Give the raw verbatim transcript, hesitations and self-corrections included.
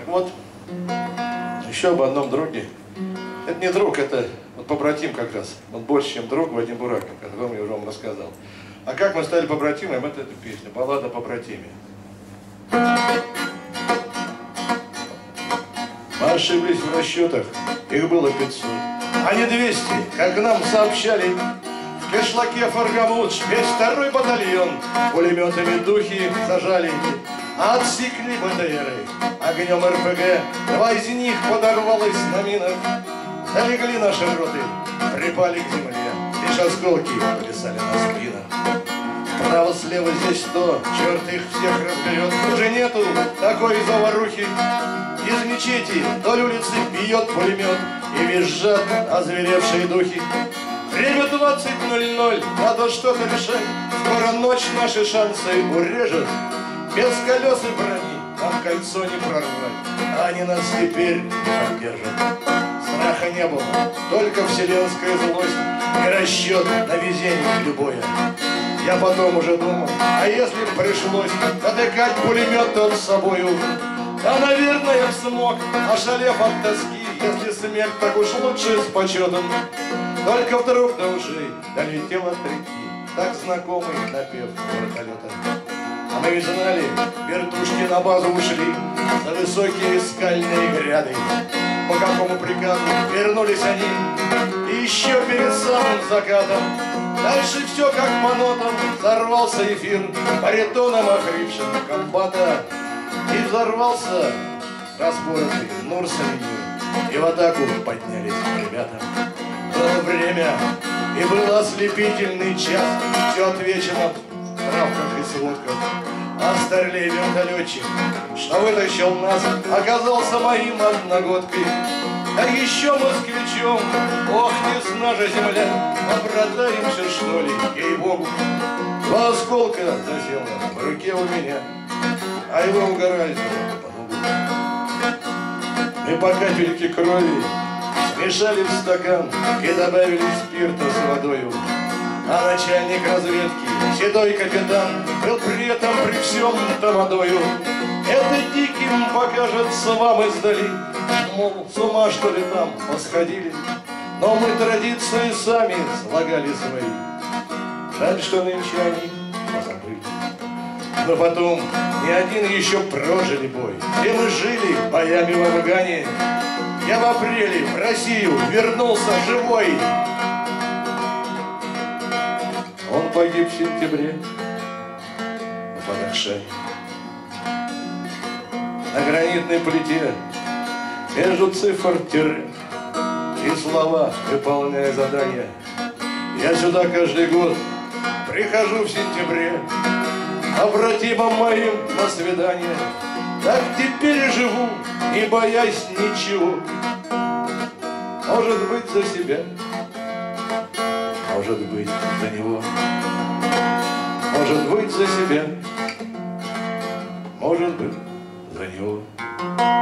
Так вот, еще об одном друге. Это не друг, это вот побратим как раз. Он больше, чем друг, Вадим Бураков, о котором я уже вам рассказал. А как мы стали побратимами, это эта песня, баллада о побратиме. Мы ошиблись в расчетах, их было пятьсот, а не двести, как нам сообщали. В кишлаке Фаргамут весь второй батальон пулеметами духи зажали. Отсекли БТРы огнем РПГ, два из них подорвалось на минах. Залегли наши роты, припали к земле, лишь осколки плясали на спинах. Справа-слева здесь сто, черт их всех разберет. Уже нету такой заварухи. Из мечети вдоль улицы бьет пулемет, и визжат озверевшие духи. Время двадцать ноль ноль, надо что-то решать. Скоро ночь наши шансы урежет. Без колес и брони нам кольцо не прорвать, а они нас теперь не поддержат. Страха не было, только вселенская злость и расчет на везение любое. Я потом уже думал, а если б пришлось натыкать пулемет тот с собою, да, наверное, я смог, ошалев от тоски, если смерть так уж лучше с почетом. Только вдруг до ушей долетел от реки так знакомый напев вертолета. А мы ведь знали, вертушки на базу ушли за высокие скальные гряды. По какому приказу вернулись они, и еще перед самым закатом. Дальше все как по нотам, взорвался эфир баритоном охрипшим комбата. И взорвался распоротый Нур-Салинью, и в атаку поднялись ребята. Было время, и был ослепительный час, все отвечено в справках и сводках. А старлей вертолетчик, что вытащил нас, оказался моим одногодкой. А еще москвичом, ох, тесна же земля, обрадаемся, что ли, ей-богу. Два осколка засело в руке у меня, а его угораздило по лугу. Мы по капельке крови смешали в стакан и добавили спирта с водою. А начальник разведки, седой капитан, был при этом при всем тамадою. Это диким покажется вам издали, мол, с ума что ли там посходили. Но мы традиции сами слагали свои. Жаль, что нынче они позабыли. Но потом ни один еще прожили бой. Все мы жили боями в Афгане. Я в апреле в Россию вернулся живой. Он погиб в сентябре в Бадахшане. На гранитной плите между цифр тире и слова, выполняя задания. Я сюда каждый год прихожу в сентябре, обратимом моим на свидание. Так теперь и живу, не боясь ничего. Может быть, за себя, может быть, за него. Может быть, за себя, может быть, за него.